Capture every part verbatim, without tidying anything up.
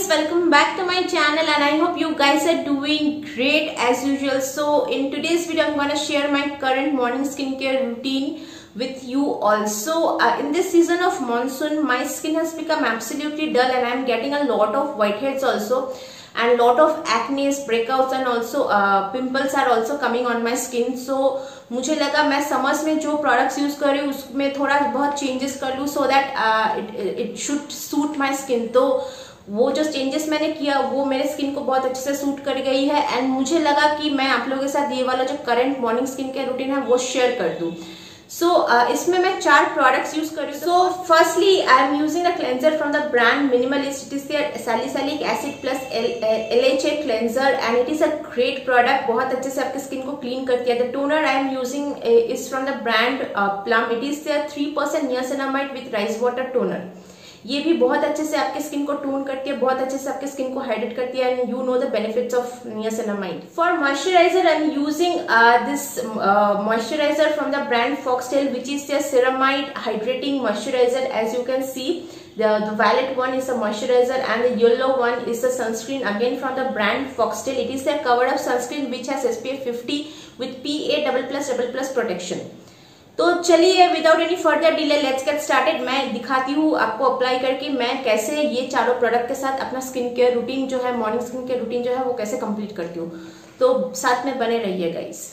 guys, welcome back to my channel and I hope you guys are doing great as usual. So in today's video I'm gonna share my current morning skincare routine with you also. Uh, in this season of monsoon my skin has become absolutely dull and I'm getting a lot of whiteheads also and lot of acne, breakouts and also uh, pimples are also coming on my skin. So मुझे लगा मैं summers में जो products use कर रही हूँ उसमें थोड़ा बहुत चेंजेस कर लूँ so that it should suit my skin. तो वो जो चेंजेस मैंने किया वो मेरे स्किन को बहुत अच्छे से सूट कर गई है एंड मुझे लगा कि मैं आप लोगों के साथ ये वाला जो current morning skin care routine है वो शेयर कर दूं. सो so, uh, इसमें मैं चार प्रोडक्ट्स यूज कर रही हूँ. So firstly I am using the cleanser from the brand Minimalist. It is their salicylic acid plus LHA cleanser and it is a great product. बहुत अच्छे से आपकी स्किन को क्लीन करती है. The toner I am using is from the brand Plum. It is their three percent niacinamide with rice water toner. ये भी बहुत अच्छे से आपके स्किन को टोन करती है, बहुत अच्छे से आपके स्किन को हाइड्रेट करती है and you know the benefits of niacinamide. For moisturiser I am using this moisturiser from the brand Foxtale which is the ceramide hydrating moisturiser. As you can see the the violet one is a moisturizer and the yellow one is a sunscreen again from the brand Foxtail. It is a covered up sunscreen which has S P F fifty with P A double plus double plus protection. तो चलिए without any further delay let's get started. मैं दिखाती हूँ आपको apply करके मैं कैसे ये चारों प्रोडक्ट के साथ अपना स्किन केयर रूटीन जो है मॉर्निंग स्किन केयर रूटीन जो है वो कैसे कंप्लीट करती हूँ. तो साथ में बने रहिए गाइस.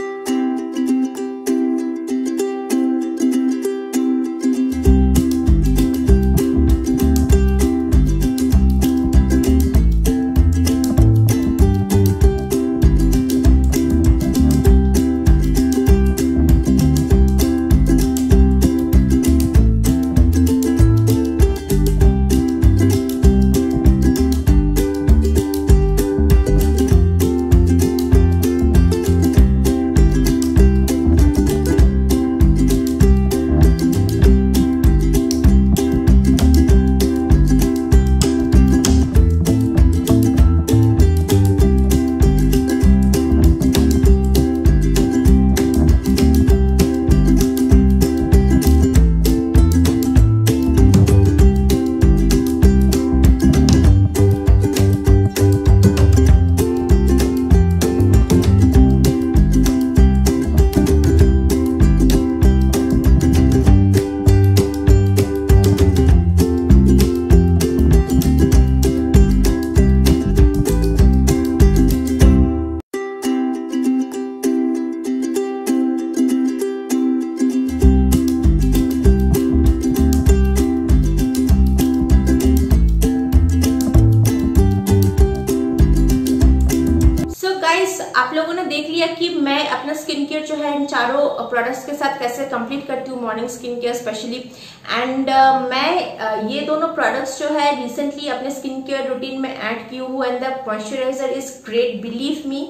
आप लोगों ने देख लिया कि मैं अपना स्किन केयर जो है इन चारों प्रोडक्ट्स के साथ कैसे कंप्लीट करती हूँ morning skin care specially. And uh, मैं uh, ये दोनों प्रोडक्ट्स जो है रिसेंटली अपने स्किन केयर रूटीन में ऐड की हूँ and the moisturiser is great believe me.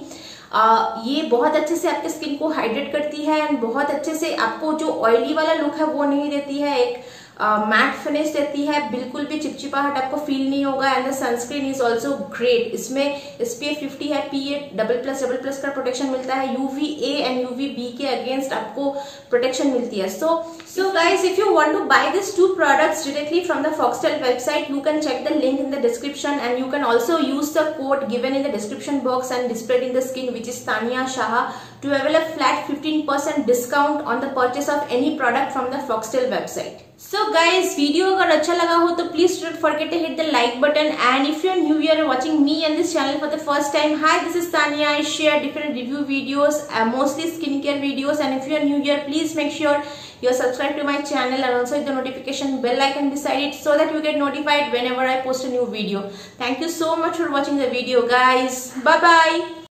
ये बहुत अच्छे से आपके स्किन को हाइड्रेट करती है एंड बहुत अच्छे से आपको जो ऑयली वाला लुक है वो नहीं देती है, एक मैट फिनिश देती है, बिल्कुल भी चिपचिपाहट आपको फील नहीं होगा. And the sunscreen is also great. इसमें एस पी एफ फिफ्टी है, P A double plus double plus का प्रोटेक्शन मिलता है, UV A and UV B के अगेंस्ट आपको प्रोटेक्शन मिलती है. So so guys if you want to buy this two products directly from the Foxtale website you can check the link in the description and you can also use the code given in the description box and displayed in the screen which is Tania Shah to avail a flat fifteen percent discount on the purchase of any product from the Foxtail website. So guys, video अगर अच्छा लगा हो तो please don't forget to hit the like button and if you are new here watching me and this channel for the first time, hi, this is Tania. I share different review videos, uh, mostly skincare videos, and if you are new here please make sure you are subscribed to my channel and also hit the notification bell icon beside it so that you get notified whenever I post a new video. Thank you so much for watching the video guys. Bye bye.